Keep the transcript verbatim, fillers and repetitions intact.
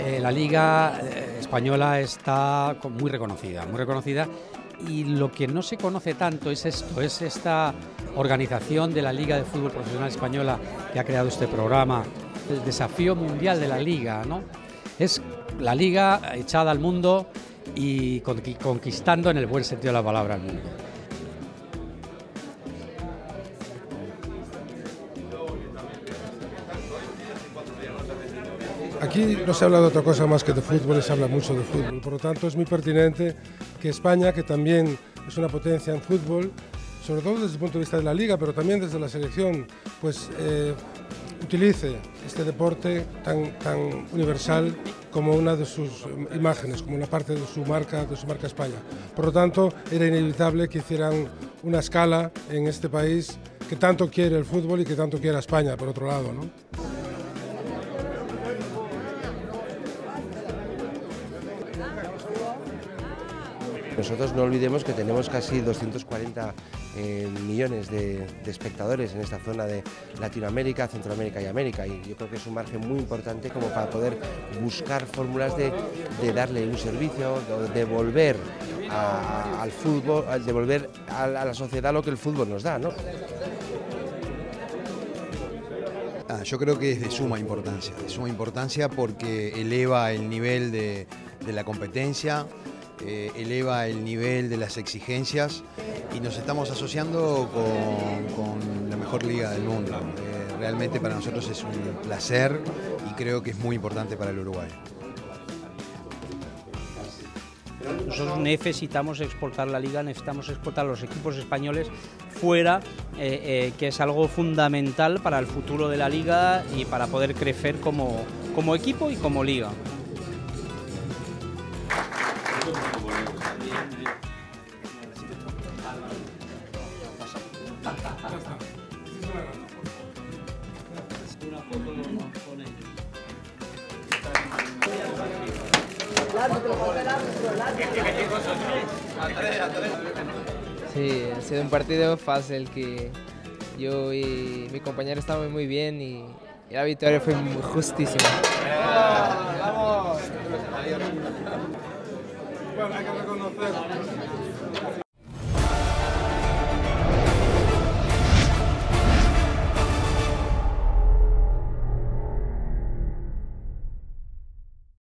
eh, la Liga eh, Española está muy reconocida, muy reconocida, y lo que no se conoce tanto es esto, es esta organización de la Liga de Fútbol Profesional Española que ha creado este programa, el desafío mundial de la Liga, ¿no? Es la Liga echada al mundo y conquistando en el buen sentido de la palabra al mundo. Aquí no se habla de otra cosa más que de fútbol, se habla mucho de fútbol, por lo tanto es muy pertinente que España, que también es una potencia en fútbol, sobre todo desde el punto de vista de la Liga, pero también desde la selección, pues eh, utilice este deporte tan, tan universal como una de sus imágenes, como una parte de su marca, de su marca España. Por lo tanto, era inevitable que hicieran una escala en este país que tanto quiere el fútbol y que tanto quiere a España, por otro lado, ¿no? Nosotros no olvidemos que tenemos casi doscientos cuarenta eh, millones de, de espectadores en esta zona de Latinoamérica, Centroamérica y América, y yo creo que es un margen muy importante como para poder buscar fórmulas de, de darle un servicio, de devolver a, al fútbol, al devolver a, a la sociedad lo que el fútbol nos da, ¿no? Ah, yo creo que es de suma importancia, de suma importancia porque eleva el nivel de, de la competencia, eh, eleva el nivel de las exigencias y nos estamos asociando con, con la mejor liga del mundo. Eh, realmente para nosotros es un placer y creo que es muy importante para el Uruguay. Nosotros necesitamos exportar la Liga, necesitamos exportar los equipos españoles fuera, eh, eh, que es algo fundamental para el futuro de la Liga y para poder crecer como, como equipo y como Liga. Sí, ha sido un partido fácil que yo y mi compañero estábamos muy bien y, y la victoria fue muy justísima. ¡Vamos! Bueno, hay que reconocer